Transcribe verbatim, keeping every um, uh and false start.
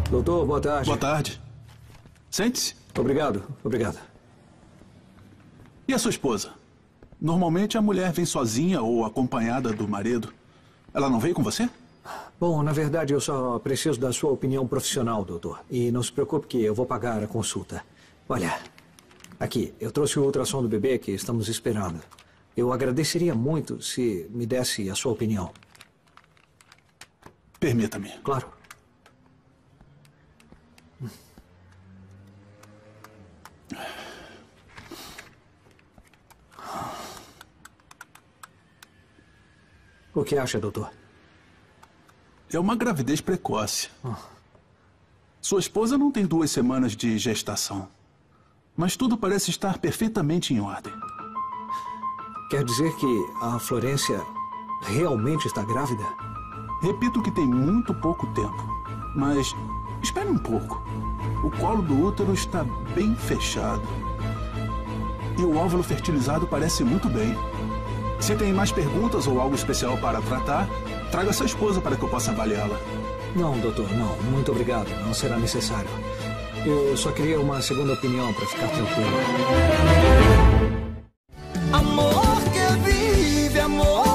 Doutor, boa tarde. Boa tarde. Sente-se. Obrigado, obrigado. E a sua esposa? Normalmente a mulher vem sozinha ou acompanhada do marido. Ela não veio com você? Bom, na verdade eu só preciso da sua opinião profissional, doutor. E não se preocupe que eu vou pagar a consulta. Olha, aqui, eu trouxe o ultrassom do bebê que estamos esperando. Eu agradeceria muito se me desse a sua opinião. Permita-me. Claro. O que acha, doutor? É uma gravidez precoce. Sua esposa não tem duas semanas de gestação. Mas tudo parece estar perfeitamente em ordem. Quer dizer que a Florência realmente está grávida? Repito que tem muito pouco tempo. Mas espere um pouco. O colo do útero está bem fechado. E o óvulo fertilizado parece muito bem. Se tem mais perguntas ou algo especial para tratar, traga sua esposa para que eu possa avaliá-la. Não, doutor, não. Muito obrigado. Não será necessário. Eu só queria uma segunda opinião para ficar tranquilo. Amor que vive, amor